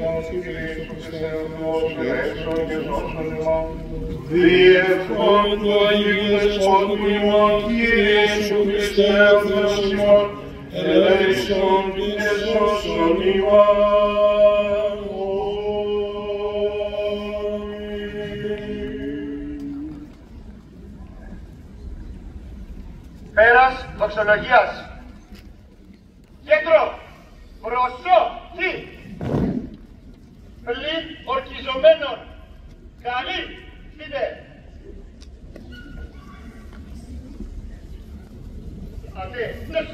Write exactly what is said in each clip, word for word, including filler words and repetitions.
μας, Κύριε Ιησούσε Θεός, ελέησον και σώσον ημών. Διευχών του Αγίου Δεσπότου ημών, Κύριε Ιησού Χριστέ ο Θεός ημών, ελέησον και σώσον ημών. Πέρας δοξολογίας. Κέντρο, προσοχή. Πλην ορκιζομένων. Καλή, φύτε. Αντέ, νες.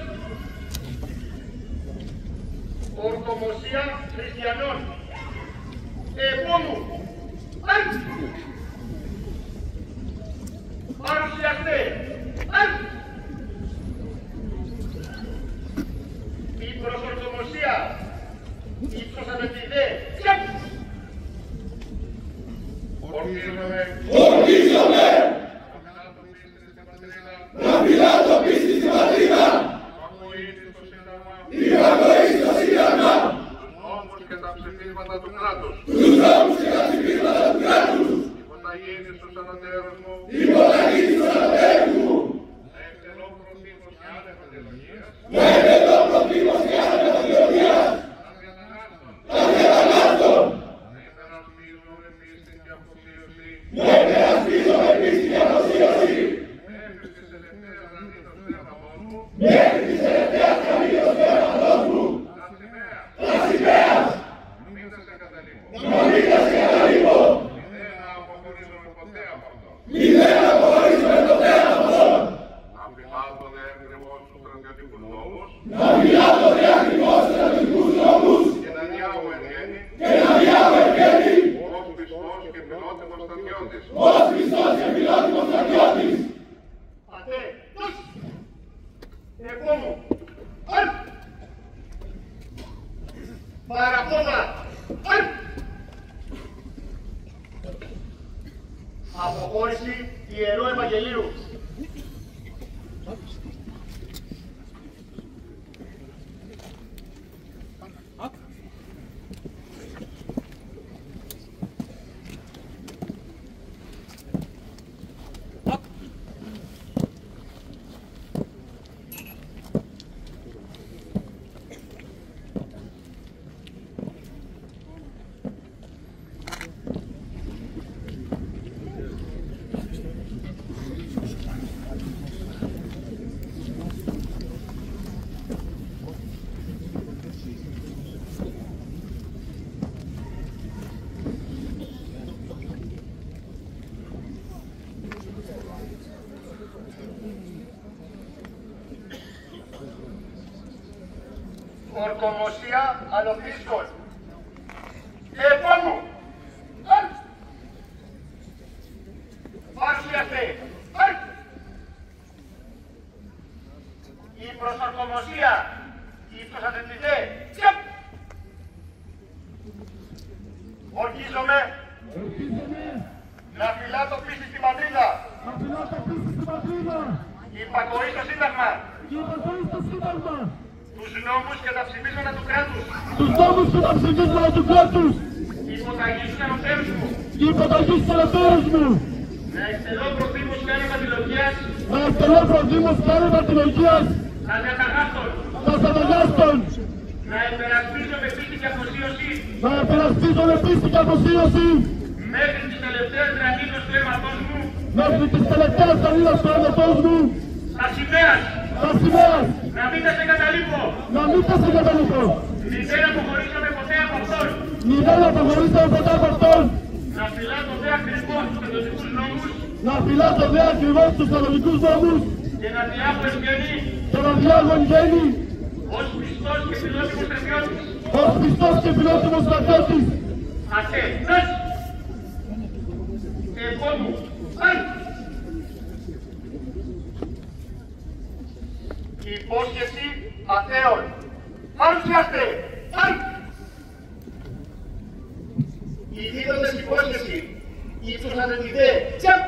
Ορκομοσία χριστιανών. Επόμου. Άρτ. Παρουσιαστέ. Άρτ. Η προσορκομοσία, η προσανατηδέ, τσακ! Ορκίζομαι, ορκίζομαι, να φυλάτω πίστη στην πατρίδα, υπακοή στο Σύνταγμα, τους νόμους και τα ψηφίσματα του κράτους, τους νόμους και τα ψηφίσματα του κράτους, υποταγήνεις στους ανωτέρους μου, υποταγήνεις στους ανωτέρους μου, να εκτελώ προτύπως και άνευ αντιλογίας, να εκτελώ προτύπως και άνευ αντιλογίας, να διαταγάστων, να υπερασπίζω με πίστη και αφοσίωση, να υπερασπίζω με πίστη και αφοσίωση, μέχρι της τελευταίας γραμμής του στέφανός μου, μέχρι της τελευταίας γραμμής του στέφανός μου, τα σημαία, τα σημαίας, να μην τα σε καταλήγω, να μην τα σε καταλήγω, μη δεν αποχωρίζομαι ποτέ από αυτό. μη δεν αποχωρίζομαι ποτέ από αυτό. Να φυλάτω δε ακριβώς τους στρατιωτικούς νόμους Να φυλάτω δε ακριβώς τους στρατιωτικούς νόμους και να διάγω εν γέννη και να διάγω εν γέννη ως πιστός και φιλότιμος στρατιώτης. ως πιστός και φιλότιμος στρατιώτης. Αντέ, νες. Επόμου. Άρτ. Παραπόδα. Άρτ. Αποχώρηση Ιερού Ευαγγελίου. Ορκομοσία Αλοφίσκων. Επόμου. Άρτ. Παρουσιαστέ. Άρτ. Η προσορκομοσία, η προσανατηδέ, τσακ! Ορκίζομαι να φυλάτω πίστη στην πατρίδα, Να φυλάτω πίστη στην πατρίδα, υπακοή στο Σύνταγμα, και υπακοή στο Σύνταγμα, τους νόμους και τα ψηφίσματα του κράτους, τους νόμους και τα ψηφίσματα του κράτους, υποταγή στους ανωτέρους μου, και υποταγή στους ελευθέρους μου, να εκτελώ προτύπους και άνευ αντιλογίας, να εκτελώ προδήμους και άνευ αντιλογίας, να διαταγάστων, τα καταγάστων, να υπερασπίζω με πίστη και αφοσίωση να υπερασπίζω με πίστη και αφοσίωση, μέχρι τις τελευταίες γραμμίδες του αίματός μου, μέχρι τις τελευταίες σελίδες του αίματος μου, τα σημαίας, τα σημαίας, να μην τα σε καταλείπω, να μην τα συγκαταλείπω, μη δεν αποχωρήσαμε ποτέ από αυτόν, μη δεν αποχωρήσαμε ποτέ από αυτόν, να φυλάτω δε ακριβώς τους στρατιωτικούς νόμους να φυλάτω δε ακριβώς τους κανονικούς νόμους και να διάγω εν γέννη και να διάγω εν γέννη ως πιστός και φιλότιμος στρατιώτης. ως πιστός και φιλότιμος στρατιώτης. Ατέ, νες. Επόμου. Άρτ. Υπόσχεση αθέων. Παρουσιάστε. Άρτ. Η δίδοντας υπόσχεση. Η προσανατηδέ. Τσαπ.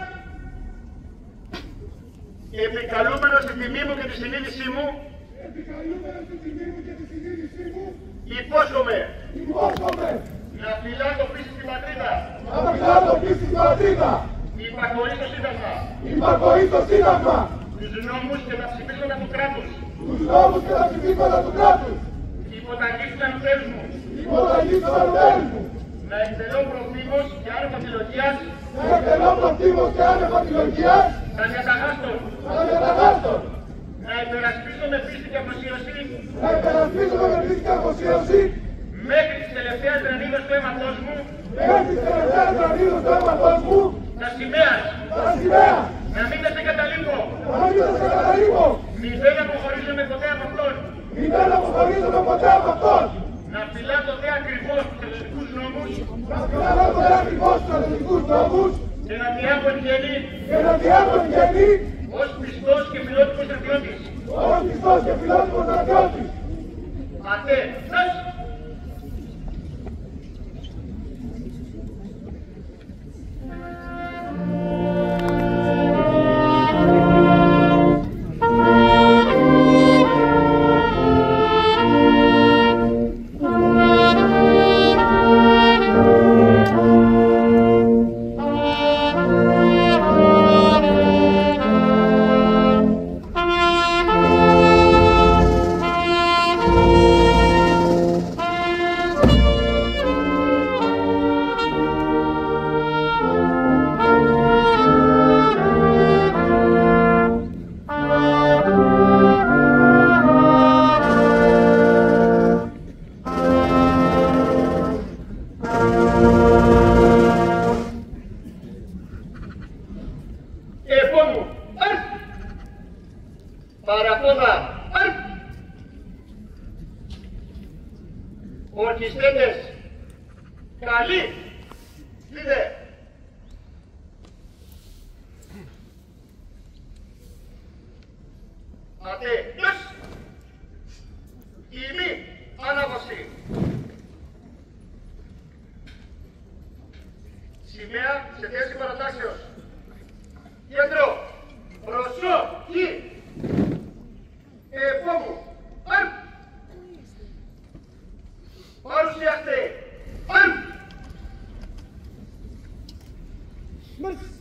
Επικαλούμενος στη τιμή μου και τη συνείδησή μου. Επικαλούμενος στη τιμή μου και τη συνείδησή μου. Υπόσχομαι. Υπόσχομαι. να φυλά το πίστη στην πατρίδα, να φυλά το πίστη στην πατρίδα, υπακοή στο Σύνταγμα, υπακοή στο Σύνταγμα, τους νόμους και τα ψηφίσματα του κράτους, τους νόμους και τα ψηφίσματα του κράτους, υποταγή στους ανωτέρους μου, υποταγή στους ανωτέρους μου, να εκτελώ προφήμως και άνευ αφιλογίας, να εκτελώ προφήμως και άνευ αφιλογίας, τα διαταγάστων, τα διαταγάστων, να υπερασπίσω με πίστη και αφοσίωση, να υπερασπίσω με πίστη και αφοσίωση, μέχρι της τελευταίας δρανίδας του αίματός μου, μέχρι της τελευταίας δρανίδας του αίματός μου, τα σημαίας, τα σημαία, να μην τα σε καταλείπω, να μην τα σε καταλείπω, μη δεν αποχωρίζομαι ποτέ από αυτόν, μη δεν αποχωρίζομαι ποτέ από αυτόν, να φυλάτω δε ακριβώς τους ελληνικούς νόμους να φυλάτω δε ακριβώς τους ελληνικούς νόμους και να διάγω εν γέννη και να διάγω εν γέννη ως πιστός και φιλότιμος στρατιώτης. ως πιστός και φιλότιμος στρατιώτης. Ατέ, νας! Επόμενο, αρ! Παραπόδα, αρ! Ορκιστέντες, καλή, είδε. Ατέ, νος! Ημί, ανάβαση. Σημαία σε θέση παρατάξεως. Κέντρο, προσοχή, επόμενο, αρ, παρουσιαστέ, αρ.